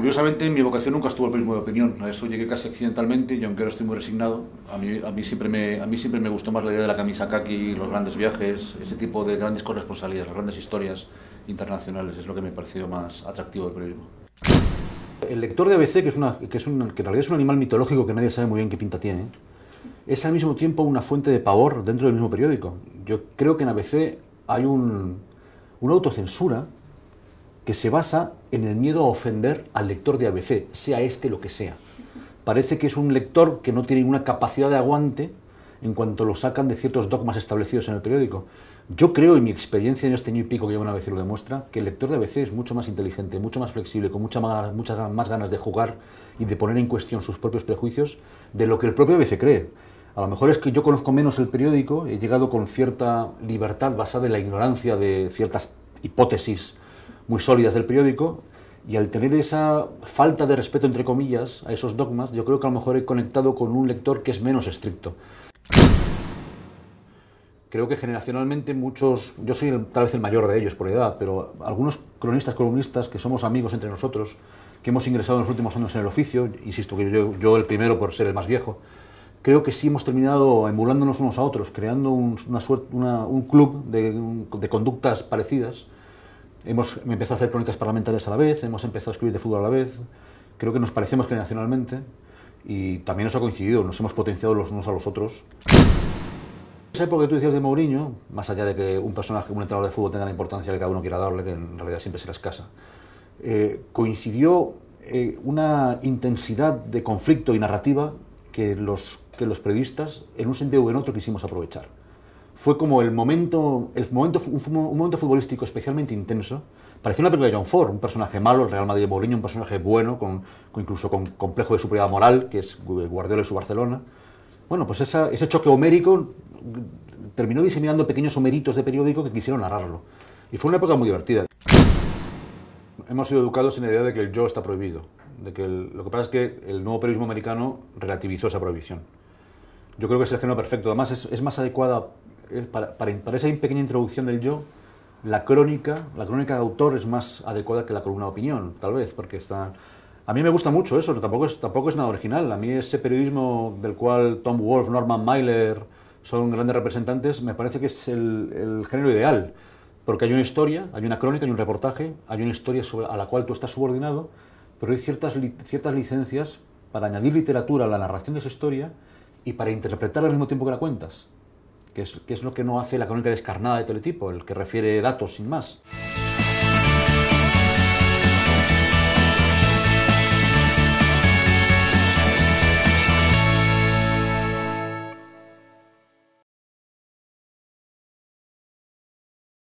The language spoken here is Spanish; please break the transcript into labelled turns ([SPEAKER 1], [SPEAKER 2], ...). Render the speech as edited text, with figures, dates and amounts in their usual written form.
[SPEAKER 1] Curiosamente, mi vocación nunca estuvo el periodismo de opinión. A eso llegué casi accidentalmente y aunque ahora estoy muy resignado, a mí siempre me gustó más la idea de la camisa kaki, los grandes viajes, ese tipo de grandes corresponsalías, las grandes historias internacionales. Es lo que me pareció más atractivo del periodismo. El lector de ABC, que en realidad es un animal mitológico que nadie sabe muy bien qué pinta tiene, es al mismo tiempo una fuente de pavor dentro del mismo periódico. Yo creo que en ABC hay una autocensura que se basa en el miedo a ofender al lector de ABC, sea este lo que sea. Parece que es un lector que no tiene ninguna capacidad de aguante en cuanto lo sacan de ciertos dogmas establecidos en el periódico. Yo creo, y mi experiencia en este año y pico que llevo en ABC lo demuestra, que el lector de ABC es mucho más inteligente, mucho más flexible, con muchas más ganas de jugar y de poner en cuestión sus propios prejuicios de lo que el propio ABC cree. A lo mejor es que yo conozco menos el periódico, he llegado con cierta libertad basada en la ignorancia de ciertas hipótesis muy sólidas del periódico, y al tener esa falta de respeto, entre comillas, a esos dogmas, yo creo que a lo mejor he conectado con un lector que es menos estricto. Creo que generacionalmente muchos, yo soy tal vez el mayor de ellos por edad, pero algunos cronistas, columnistas que somos amigos entre nosotros, que hemos ingresado en los últimos años en el oficio, insisto que yo el primero por ser el más viejo, creo que sí hemos terminado emulándonos unos a otros, creando un club de conductas parecidas. Hemos empezado a hacer crónicas parlamentarias a la vez, hemos empezado a escribir de fútbol a la vez, creo que nos parecemos generacionalmente y también nos ha coincidido, nos hemos potenciado los unos a los otros. Esa época que tú decías de Mourinho, más allá de que un personaje como un entrenador de fútbol tenga la importancia que cada uno quiera darle, que en realidad siempre será escasa, coincidió una intensidad de conflicto y narrativa que los periodistas, en un sentido u en otro, quisimos aprovechar. Fue como un momento futbolístico especialmente intenso. Parecía una película de John Ford, un personaje malo, el Real Madrid de Mourinho, un personaje bueno, incluso con complejo de superioridad moral, que es Guardiola y su Barcelona. Bueno, pues ese choque homérico terminó diseminando pequeños homeritos de periódico que quisieron narrarlo. Y fue una época muy divertida. Hemos sido educados en la idea de que el yo está prohibido. Lo que pasa es que el nuevo periodismo americano relativizó esa prohibición. Yo creo que es el género perfecto. Además, es más adecuada para esa pequeña introducción del yo. La crónica de autor es más adecuada que la columna de opinión, tal vez, porque está... A mí me gusta mucho eso, tampoco es nada original. A mí ese periodismo del cual Tom Wolfe, Norman Mailer son grandes representantes, me parece que es el género ideal. Porque hay una historia, hay una crónica, hay un reportaje, hay una historia a la cual tú estás subordinado, pero hay ciertas licencias para añadir literatura a la narración de esa historia y para interpretarla al mismo tiempo que la cuentas, que es lo que no hace la crónica descarnada de Teletipo, el que refiere datos sin más.